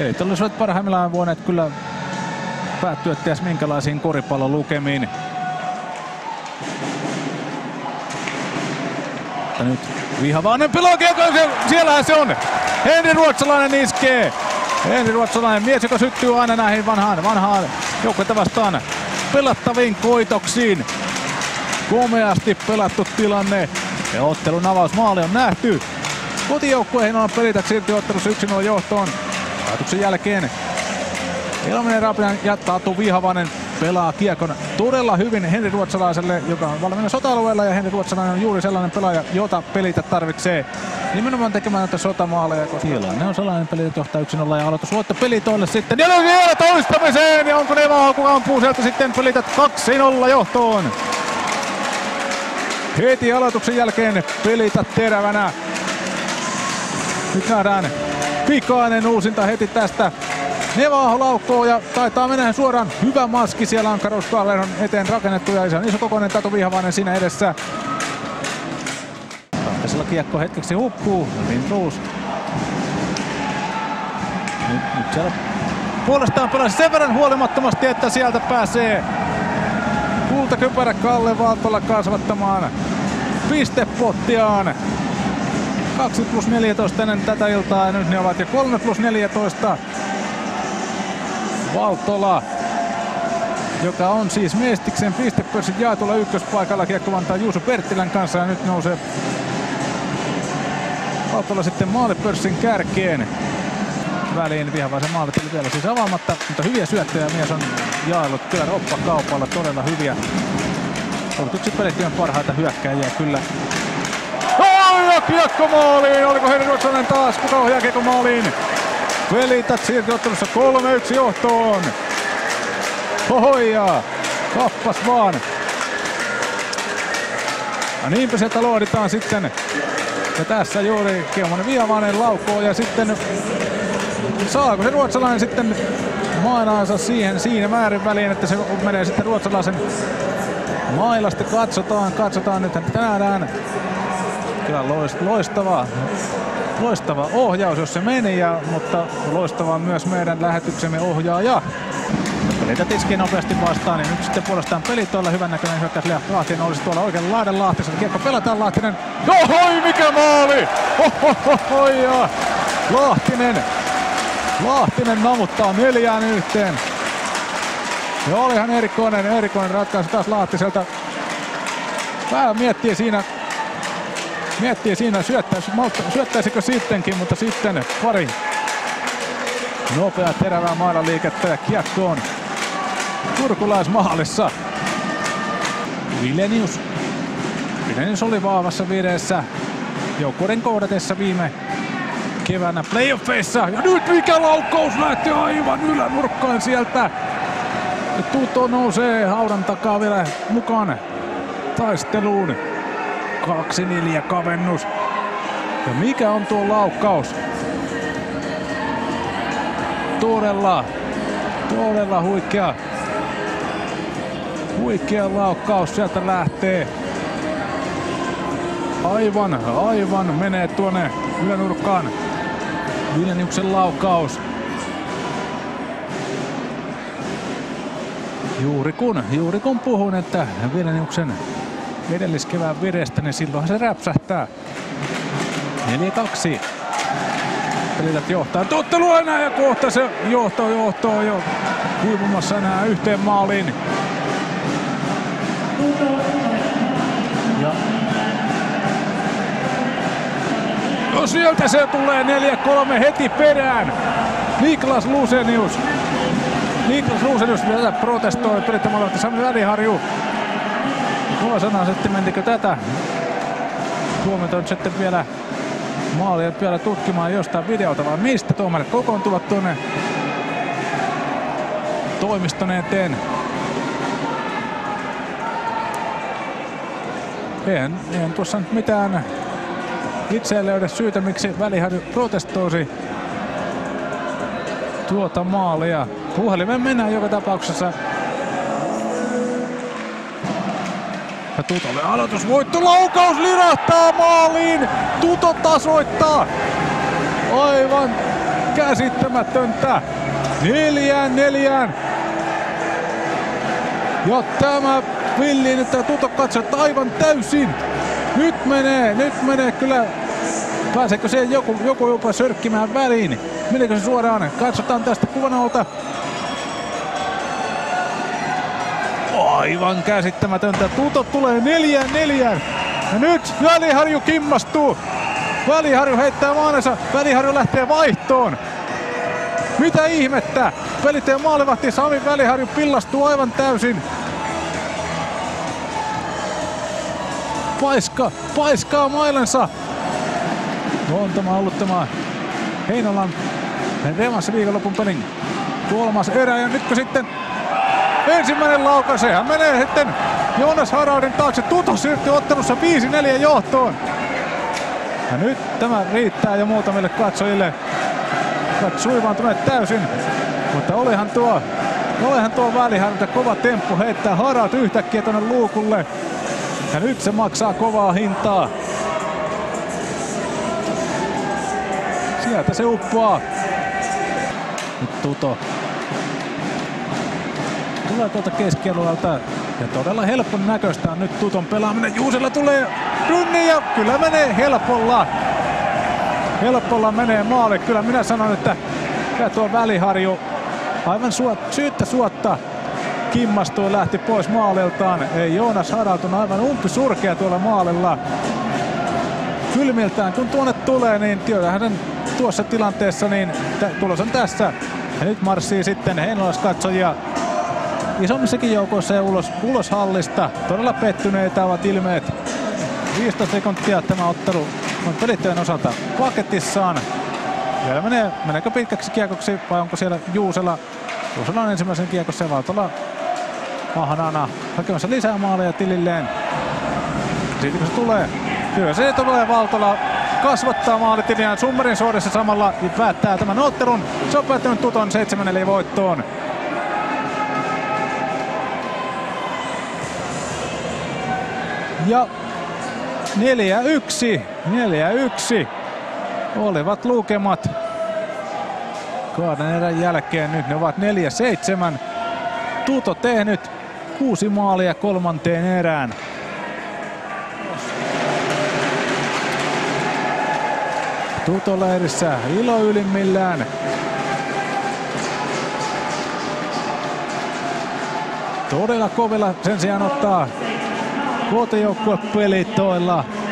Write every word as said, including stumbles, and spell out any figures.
Pelit olisivat parhaimmillaan voineet kyllä päättyä ties minkälaisiin koripallon lukemiin. Mutta nyt Vihavainen pelaa kiekkoon, siellähän se on! Henri Ruotsalainen iskee! Henri Ruotsalainen, mies joka syttyy aina näihin vanhaan, vanhaan joukkuetta vastaan pelattaviin koitoksiin. Komeasti pelattu tilanne ja ottelun avausmaali on nähty. Kotijoukkueihin on Pelitat siirtyy ottelussa yksi nolla johtoon. Ajatuksen jälkeen Ilominen Rapinan ja Tatu Vihavainen pelaa kiekon todella hyvin Henri Ruotsalaiselle, joka on valmiina sota-alueella, ja Henri Ruotsalainen on juuri sellainen pelaaja, jota Pelitat tarvitsee nimenomaan tekemään näitä sotamaaleja, koska tilanne on sellainen, Pelitat johtaa yksi nolla ja aloitusvoitto Pelitoille sitten. Ja vielä toistamiseen, ja onko Nevaho, kun ampuu sieltä sitten Pelitat kaksi nolla johtoon. Heti aloituksen jälkeen Pelitat terävänä. Nyt nähdään pikainen uusinta heti tästä. Nevaho laukkoo ja taitaa mennä suoraan. Hyvä maski, siellä on Karus Kalleron eteen rakennettu ja se on iso kokoinen Tatu Vihavainen siinä edessä. Tahtasella kiekko hetkeksi huppuu. Lindroos. Nyt, nyt siellä puolestaan pelasi sen verran huolimattomasti, että sieltä pääsee kultakypärä Kalle Valtola kasvattamaan pistepottiaan. kaksi plus neljätoista ennen tätä iltaa ja nyt ne ovat jo kolme plus neljätoista. Valtola, joka on siis Mestiksen pistepörssin jaetulla ykköspaikalla kiekko-vantaa Juuso Perttilän kanssa, ja nyt nousee Valtola sitten maalipörssin kärkeen. Väliin Vihavaisen maalit oli vielä siis avaamatta, mutta hyviä syöttöjä mies on jaellut kyllä roppakaupalla, todella hyviä. Ollut yksi pelittyön parhaita hyökkääjiä kyllä. Oh, ja kiekko maaliin! Oliko Henri Ruotsalainen taas? Kuka ohjaa kiekko maaliin? Pelitat siirtyi ottelussa kolme yksi johtoon. Hohoja! Kappas vaan. Ja niinpä sieltä lohditaan sitten. Ja tässä juuri Keumanen Vihavainen laukoo ja sitten saako se ruotsalainen sitten mainaansa siihen siinä määrin väliin, että se menee sitten ruotsalaisen mailasta. Katsotaan, katsotaan nyt, että nähdään. Kyllä loistava, loistava ohjaus, jos se meni, ja, mutta loistava myös meidän lähetyksemme ohjaaja. Pelitat iskii nopeasti vastaan, niin nyt sitten puolestaan Pelitoilla hyvän näköinen hyökkäys. Lahtinen olisi tuolla oikealla laidan Lahtisella. Kiekko pelataan, Lahtinen. Ohoi, mikä maali! Ohohohoi, ja Lahtinen. Lahtinen namuttaa neljään yhteen. Ja olihan erikoinen, erikoinen ratkaisu taas Lahtiselta. Vähän miettii siinä, miettii siinä syöttäisi, syöttäisikö sittenkin, mutta sitten pari nopea terävää mailaliikettä ja kiekko on turkulaismaalissa. Vilenius. Vilenius oli vahvassa vireessä joukkueiden kohdatessa viime keväänä playoffeissa. Ja nyt mikä laukkaus lähti aivan ylänurkkaan sieltä. Nyt Tuto nousee haudan takaa vielä mukaan taisteluun. kaksi neljä kavennus. Ja mikä on tuo laukkaus? Todella, todella huikea. Huikea laukkaus sieltä lähtee. Aivan, aivan menee tuonne ylänurkkaan. Vileniuksen laukkaus. Juuri kun, juuri kun puhun, että Vileniuksen edelliskevään virestä, niin silloinhan se räpsähtää. neljä kaksi. Pelitat johtaa ottelua enää ja kohta se johto johto jo kuivumassa enää yhteen maaliin. Ja no sieltä se tulee neljä kolme heti perään. Niklas Lusenius. Niklas Lusenius tätä protestoi pelittämällä Sami Väliharju. Kuva sanaa sitten, mentikö tätä. Tuomioita on sitten vielä maalia vielä tutkimaan jostain videolta, vai mistä tuomarit kokoontuvat tuonne toimiston eteen. Eihän, eihän tuossa nyt mitään itse ei löydä syytä, miksi Väliharju protestoisi tuota maalia. Puhelimeen mennään joka tapauksessa. Ja Tutolle aloitusvoitto, laukaus lirahtaa maaliin. Tuto tasoittaa. Aivan käsittämätöntä. Neljään neljään. Ja tämä villi nyt Tuto katsoo aivan täysin. Nyt menee, nyt menee kyllä. Pääseekö se joku, joku jopa sörkkimään väliin? Menikö se suoraan? Katsotaan tästä kuvan alta. Aivan käsittämätöntä. Tuto tulee neljään neljään. Ja nyt Väliharju kimmastuu. Väliharju heittää maanensa. Väliharju lähtee vaihtoon. Mitä ihmettä? Pelittäjä maalivahti Sami Väliharju pillastuu aivan täysin. Paiska, paiskaa mailensa. On tämä ollut tämä Heinolan revanssa viikonlopun pelin kolmas erä. Ja nytkö sitten ensimmäinen laukaus, sehän menee sitten Joonas Haraudin taakse. Tuto siirtyy ottelussa viisi neljä johtoon. Ja nyt tämä riittää jo muutamille katsojille. Suivaantuneet täysin. Mutta olihan tuo, olihan tuo Väliharjulta kova temppu heittää Haraud yhtäkkiä tuonne luukulle. Ja nyt se maksaa kovaa hintaa. Sieltä se uppoaa. Nyt Tuto tulee tuolta keskialueelta. Ja todella helpon näköistä on nyt Tuton pelaaminen. Juusella tulee rynni ja kyllä menee helpolla. Helpolla menee maali. Kyllä minä sanon, että kyllä tuo Väliharju aivan suot, syyttä suotta kimmastui, lähti pois maaliltaan. Ei, Joonas Haraud on aivan umpisurkea tuolla maalilla. Kylmiltään kun tuonne tulee, niin työhän tuossa tilanteessa, niin tulos on tässä. Ja nyt marssii sitten heinolaiskatsojia isommissakin joukoissa ja ulos, ulos hallista. Todella pettyneitä ovat ilmeet. viisitoista sekuntia tämä ottelu on pelittäjän osalta paketissaan. Vielä menee, meneekö pitkäksi kiekoksi vai onko siellä Juusela? Juusela on ensimmäisen kiekossa ja Valtola ahnana hakemassa lisää maaleja tililleen. Siitä kun se tulee, kyllä se tulee Valtola kasvattaa maalitiliään Summerin suorissa samalla ja päättää tämän ottelun. Se on päättänyt Tuton seitsemän neljä voittoon. Ja neljä yksi, neljä yksi olivat lukemat kahden erän jälkeen. Nyt ne ovat neljä seitsemän. Tuto tehnyt kuusi maalia kolmanteen erään. Tuto-leirissä ilo ylimmillään. Todella kovilla sen sijaan ottaa kotijoukkuepelit toilla